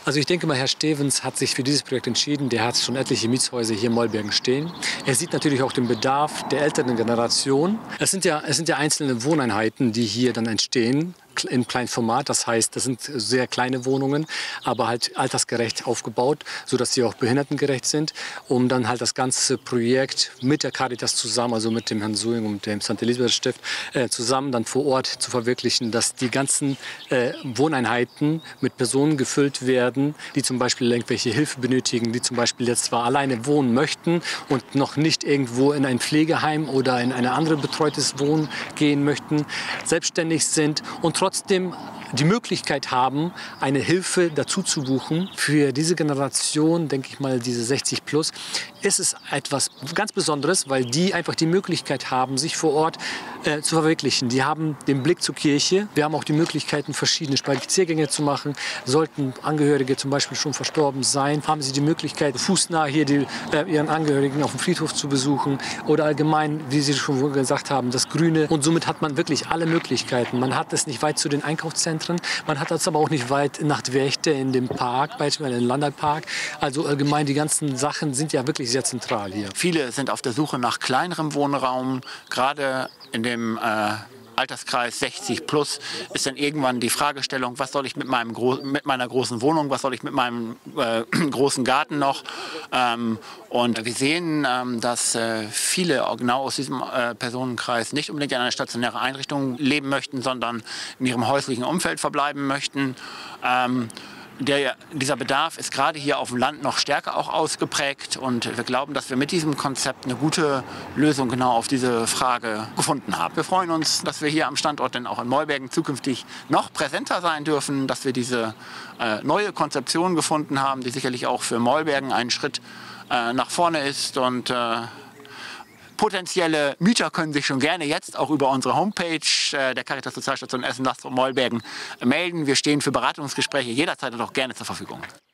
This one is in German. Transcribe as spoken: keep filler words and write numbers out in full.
Also ich denke mal, Herr Stevens hat sich für dieses Projekt entschieden. Der hat schon etliche Mietshäuser hier in Mollbergen stehen. Er sieht natürlich auch den Bedarf der älteren Generation. Es sind ja, es sind ja einzelne Wohneinheiten, die hier dann entstehen. In kleinem Format, das heißt, das sind sehr kleine Wohnungen, aber halt altersgerecht aufgebaut, sodass sie auch behindertengerecht sind, um dann halt das ganze Projekt mit der Caritas zusammen, also mit dem Herrn Suing und dem Sankt Elisabeth Stift äh, zusammen dann vor Ort zu verwirklichen, dass die ganzen äh, Wohneinheiten mit Personen gefüllt werden, die zum Beispiel irgendwelche Hilfe benötigen, die zum Beispiel jetzt zwar alleine wohnen möchten und noch nicht irgendwo in ein Pflegeheim oder in ein anderes betreutes Wohnen gehen möchten, selbstständig sind und trotzdem die Möglichkeit haben, eine Hilfe dazu zu buchen. Für diese Generation, denke ich mal, diese sechzig plus, ist es etwas ganz Besonderes, weil die einfach die Möglichkeit haben, sich vor Ort äh, zu verwirklichen. Die haben den Blick zur Kirche. Wir haben auch die Möglichkeiten, verschiedene Spaziergänge zu machen. Sollten Angehörige zum Beispiel schon verstorben sein, haben sie die Möglichkeit, fußnah hier die, äh, ihren Angehörigen auf dem Friedhof zu besuchen oder allgemein, wie Sie schon gesagt haben, das Grüne. Und somit hat man wirklich alle Möglichkeiten. Man hat es nicht weit zu den Einkaufszentren. Man hat das aber auch nicht weit nach Dwerchte in dem Park, beispielsweise im Landalpark. Also allgemein, die ganzen Sachen sind ja wirklich sehr zentral hier. Viele sind auf der Suche nach kleinerem Wohnraum. Gerade in dem äh, Alterskreis sechzig plus ist dann irgendwann die Fragestellung, was soll ich mit, meinem Gro mit meiner großen Wohnung, was soll ich mit meinem äh, großen Garten noch. Ähm, und wir sehen, ähm, dass äh, viele genau aus diesem äh, Personenkreis nicht unbedingt in einer stationären Einrichtung leben möchten, sondern in ihrem häuslichen Umfeld verbleiben möchten. Ähm, Der, dieser Bedarf ist gerade hier auf dem Land noch stärker auch ausgeprägt und wir glauben, dass wir mit diesem Konzept eine gute Lösung genau auf diese Frage gefunden haben. Wir freuen uns, dass wir hier am Standort denn auch in Mollbergen zukünftig noch präsenter sein dürfen, dass wir diese äh, neue Konzeption gefunden haben, die sicherlich auch für Mollbergen ein Schritt äh, nach vorne ist und äh, potenzielle Mieter können sich schon gerne jetzt auch über unsere Homepage äh, der Caritas Sozialstation Essen-Lastrum Mollbergen melden. Wir stehen für Beratungsgespräche jederzeit und auch gerne zur Verfügung.